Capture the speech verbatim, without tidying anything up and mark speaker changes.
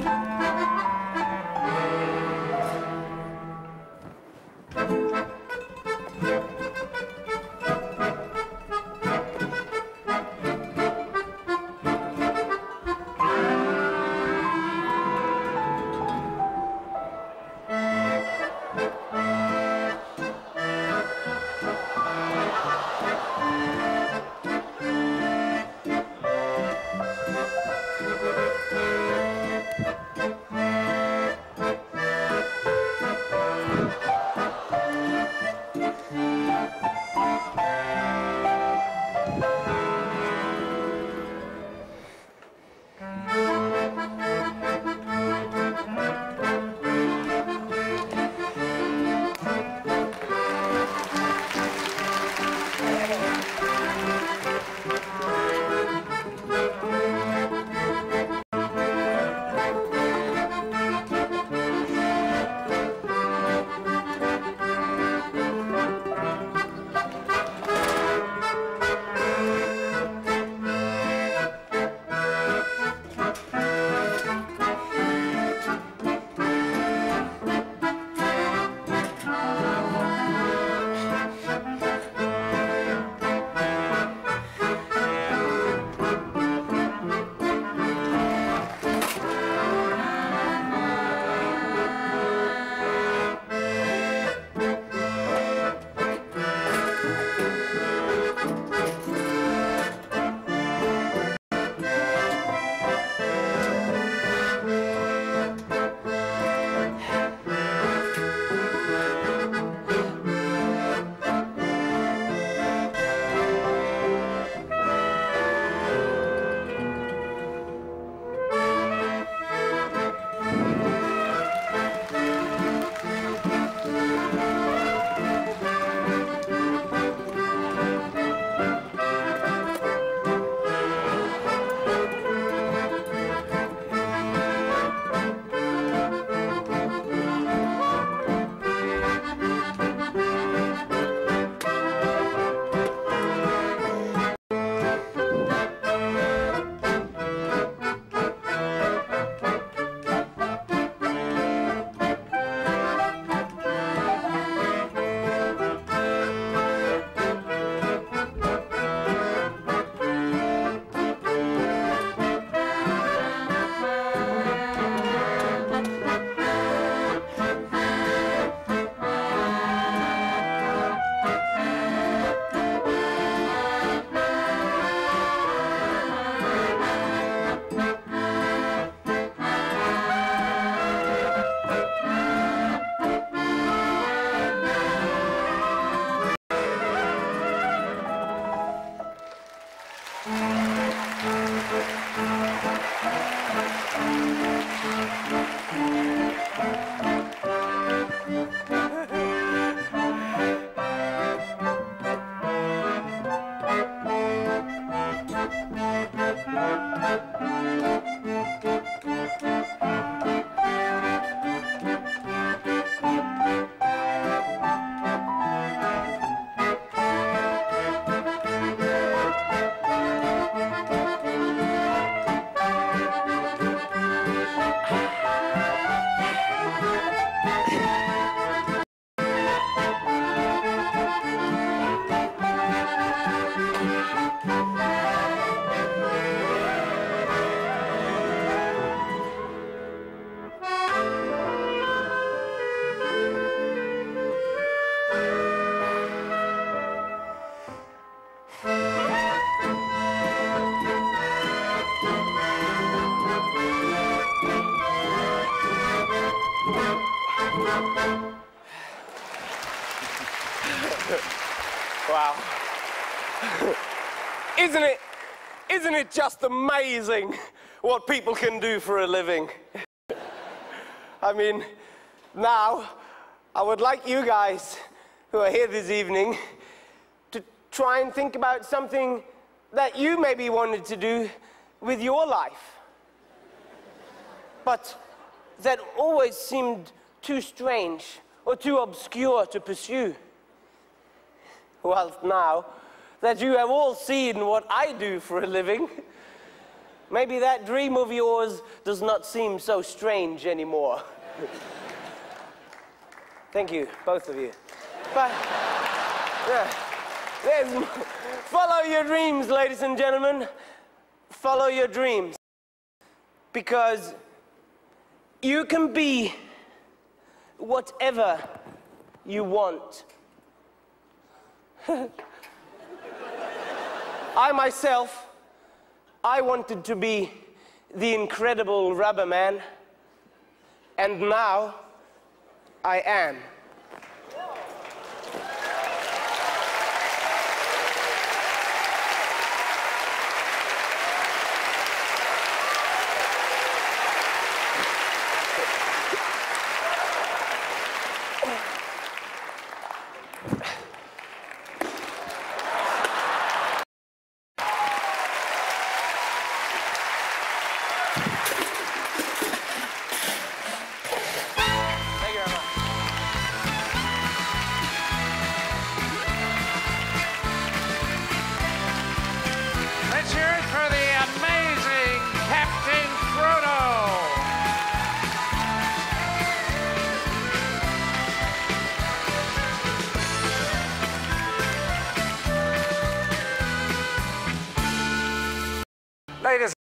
Speaker 1: Wow. Isn't it, isn't it just amazing what people can do for a living? I mean, now, I would like you guys who are here this evening to try and think about something that you maybe wanted to do with your life, but that always seemed too strange or too obscure to pursue. Well, now that you have all seen what I do for a living, maybe that dream of yours does not seem so strange anymore. Thank you, both of you. But, yeah, there's, follow your dreams, ladies and gentlemen. Follow your dreams. Because you can be whatever you want. I myself, I wanted to be the incredible rubber man, and now I am.
Speaker 2: Let's hear it for the amazing Captain Frodo. Ladies